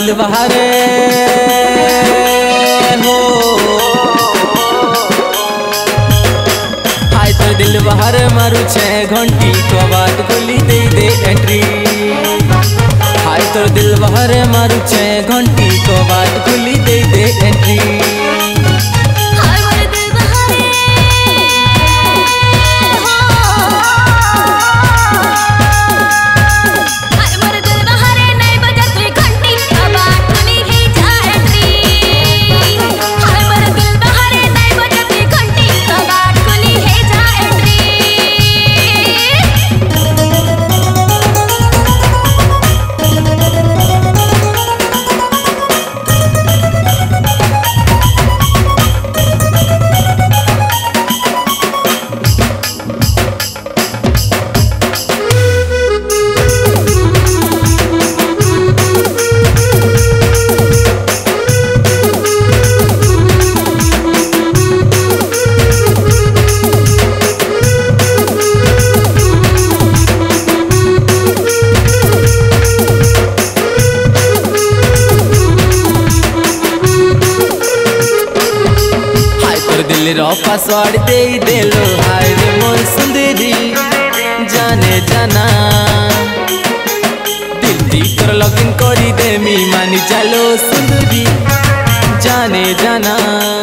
दिल बहारे हो हाय तोर दिल बहारे मारू 6 घंटी को बाद खुली दे दे एंट्री हाय तोर दिल बहारे मारू 6 घंटी को बाद खुली दे दे एंट्री दिल रो पासवर्ड दे देलो हाय रे मोर सुंदरी जाने जाना दिल दी तोर लॉगिन करी दे मी मानी चलो सुंदरी जाने जाना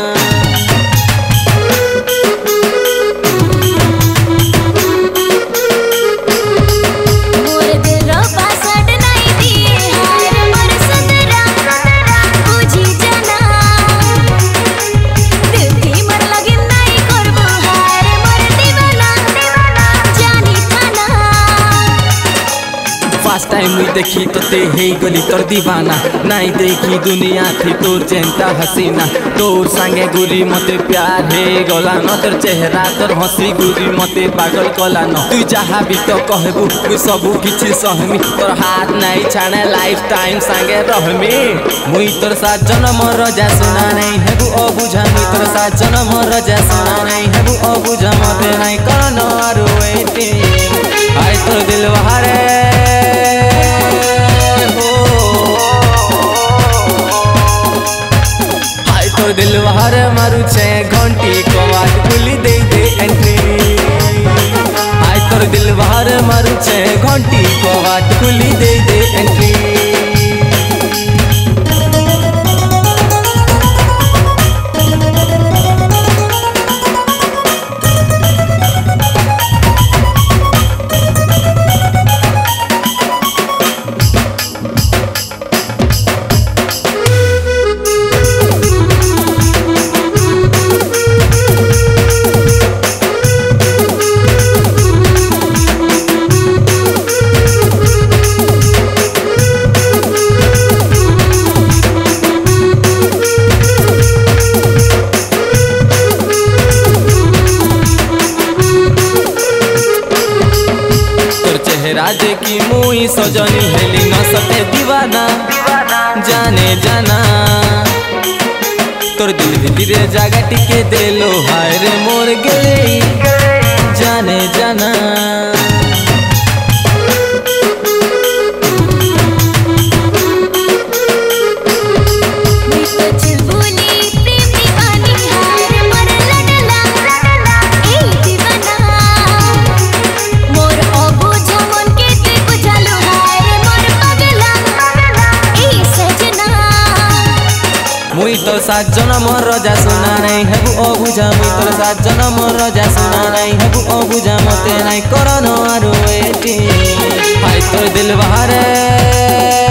फर्स्ट टाइम मुई देखी तो ते हे गली तोर दीवाना नहीं देखी दुनिया थी तोर चेंता हसीना तोर संगे गुरी मते प्यार हे गला न तोर चेहरा तोर हंसी गुरी मते पागल कला न तू जहा भी तो कहबू मुई सब किछि सहमी तोर हाथ नहीं छाने लाइफ टाइम संगे रहमी मुई तोर साथ जन्म रजा सुना नहीं हेबू अबुझा मुई तोर साथ जन्म रजा सुना नहीं हेबू अबुझा मते नहीं करनो आरो एते हाय तोर दिल बहारे दिल बहारे मारू 6 घंटी को बाद खुली दे दे एंट्री हाय तोर दिल बहारे मारू 6 घंटी को बाद खुली दे दे एंट्री राजे की मुई सजनी हेली न सके दीवाना जाने जाना तोर दिल भीतर जगह टिके देलो हाय रे मोर गले जाने जाना मुई तोर साथ जन्म रजा सुना नहीं हेबू अबुझा मुई तोर साथ जन्म रजा सुना नहीं हेबू अबुझा मते नहीं करनो आरो एटी हाय तोर दिल बहारे